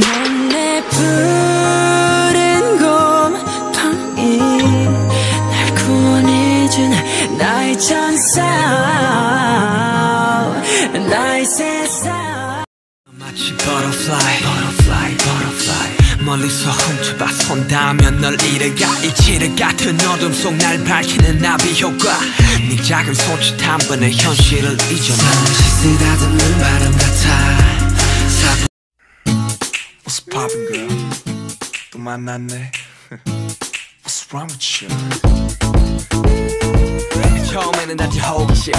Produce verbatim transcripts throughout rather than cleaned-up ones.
넌 내 푸른 곰팡이 날 구원해준 나의 천사 나의 세상 마치 butterfly butterfly butterfly 멀리서 훔쳐봤선 닿으면 널 잃어가 이치를 같은 어둠 속 날 밝히는 나비 효과 네 작은 손짓 한 번에 현실을 잊어놔 쓰다듬는 바람 같아 What's poppin' girl 또 만났네 What's wrong with you 처음에는 다시 호기심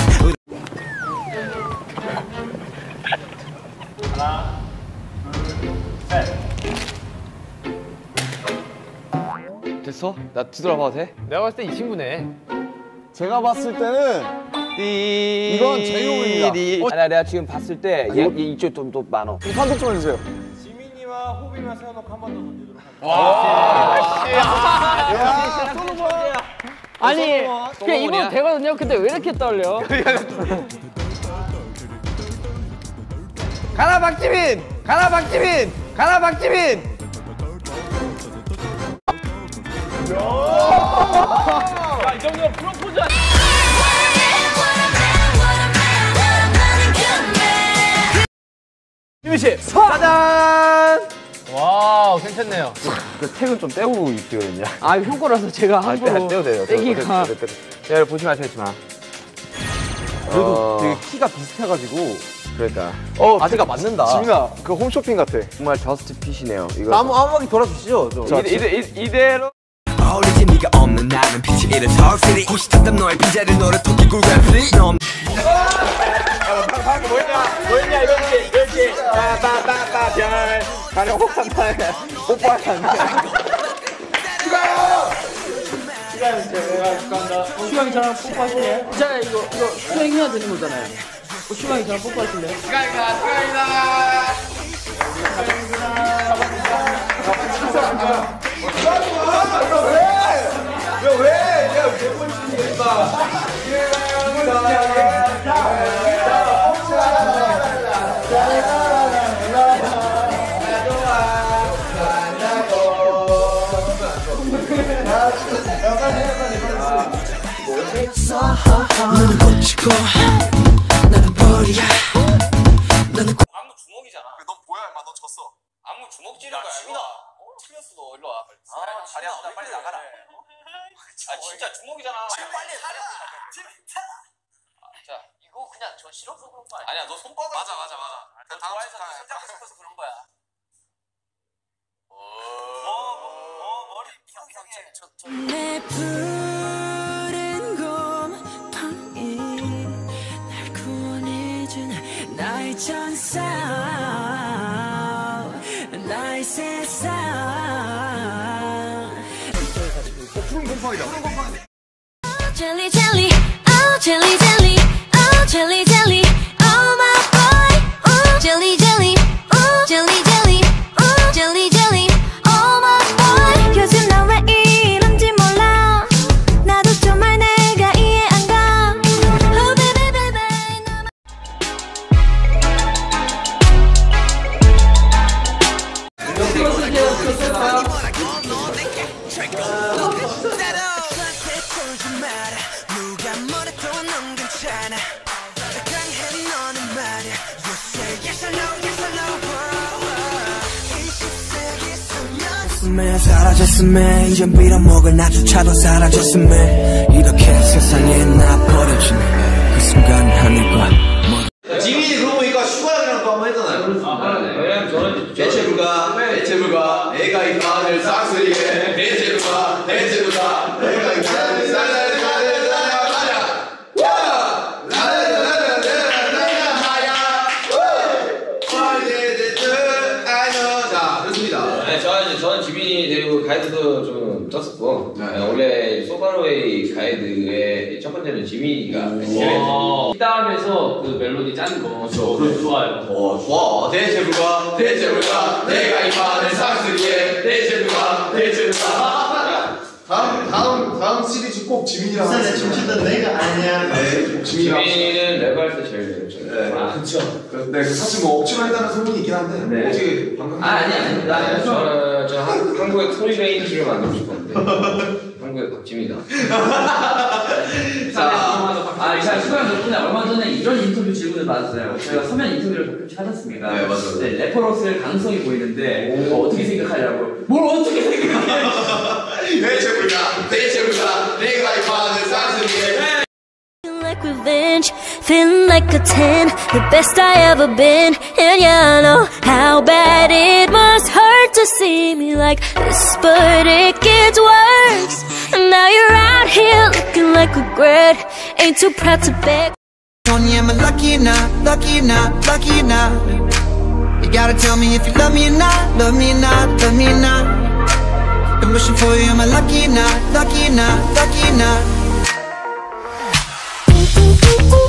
하나 둘 셋 됐어? 나 뒤돌아봐도 돼? 내가 봤을 때 이 친구네. 제가 봤을 때는 이건 제이홉입니다. 어? 아니 내가 지금 봤을 때 얘, 얘 이쪽 좀 더 많어. 판독 좀 해주세요. 지민이와 호빈이만 세워놓고 한 번 더 던지도록 하겠습니다. 와, 아니 그냥 이거 되거든요. 근데 왜 이렇게 떨려? 가라 박지민! 가라 박지민! 가라 박지민! 야, 이 정도면 프로포즈 아니야? 지민 씨, 짜잔! 와우, 괜찮네요. 그 택은 좀 떼고 있거든요. 아, 형 거라서 제가 함부로 떼도 돼요. 떼기가. 야, 보시면 아시겠지만. 그래도 어... 되게 키가 비슷해가지고. 그러니까. 어, 아재가 맞는다. 지민아, 그 홈쇼핑 같아. 정말 저스트 핏이네요. 이거. 아무 아무 바퀴 돌아주시죠. 저. 이대, 이대, 이대, 이대로. 어울리지 네가 없는 나는 빛이 이른 서울시리 호시탐탐 너의 빈자리 노래 토끼 굴레프리 넌 뭐였냐 이렇게 이렇게 빠빠빠빠 별 가령 혹한탄 뽀뽀한탄 슈강이 저랑 뽀뽀하실래요? 자, 이거 이거 슈강이 해야 되는 거잖아요. 어, 슈강이 저랑 뽀뽀하실래요? 축하합니다 축하합니다 왜? 왜? 야, 왜 보시겠다. 너는 꽃이고 나는 벌이야 너는 안무 주먹이잖아. 너 뭐야 임마 너 졌어. 안무 주먹 찌는 거야. 지민아. 어? 틀렸어 너 일로 와. 아 자리야 나 빨리 나가라. 아 진짜 주먹이잖아. 빨리 나가. 자 이거 그냥 저 싫어서 그런 거 아니야? 아니야 너 손 뻗어. 맞아 맞아 맞아. 너 좋아해서 손잡고 싶어서 그런 거야. 어 머리 형형 내 푸른 곰팡이 날 구원해준 나의 천사 나의 세상 푸른 곰팡이다. 푸른 곰팡이. Jelly jelly, oh jelly jelly, oh jelly jelly, oh my boy, oh jelly jelly, oh jelly jelly, oh jelly jelly, oh my boy. 요즘 나 왜 이런지 몰라. 나도 정말 내가 이해 안 가. Oh baby baby, 나. 누가 뭐래도 넌 괜찮아 강해 너는 말야 You say yes I know yes I know 이십 세기 소년 사라졌음에 이젠 빌어먹을 나조차도 사라졌음에 이렇게 세상에 나 버려지네 그 순간 하늘과 지민이 그러고 보니까 슈가랑이랑 또 한번 했잖아요. 아, 왜냐면 저는 대체부가 대체부가 내가 이 마음을 싹쓸이해 대체부가 대체부가 내가 이 마음을 싹쓸이해 저는 지민이 데리고 가이드도 좀 떴었고 네. 원래 소바로웨이 가이드의 첫 번째는 지민이가 이 다음에서 그 멜로디 짠 거 저 좋아요. 어 좋아 대체부가 대체부가 내가 이 마음을 싹쓸이해 대체부가 대체부가 다음 다음 다음 시리즈 꼭 지민이랑 부산에 하겠습니다. 춤추던 내가 아니야. 네, 지민이랑. 지민이는 랩할 때 제일 재밌죠. 네. 아, 그렇죠. 그, 네, 그 사실 뭐 억지로 했다는 소문이 있긴 한데. 네. 어떻게 방금. 아, 아니, 아니. 나, 저는, 저 한, 한국의 토니 레인지를 만들고 싶었는데. 한국의 박지민이다. 자, 아, 제가 수강 덕분에 얼마 전에 이런 인터뷰 질문을 받았어요. 저희가 서면 인터뷰를 가끔씩 하셨습니까? 네, 맞아요. 네, 래퍼로서의 가능성이 보이는데 어, 어떻게 생각하냐고. 뭘 어떻게 생각해? 대체불가, 대체불가, 내가 이 판을 쌍쓰리에. Like revenge, feeling like a ten, the best I ever been. And yeah, I know how bad it must hurt to see me like this, but it gets worse. And now you're out here looking like regret. Ain't too proud to beg. Tony, am I lucky or not? Lucky or not? Lucky or not? You gotta tell me if you love me or not. Love me or not? Love me or not? Been wishing for you, am I lucky or not? Lucky or not? Lucky or not? Ooh, ooh, ooh, ooh.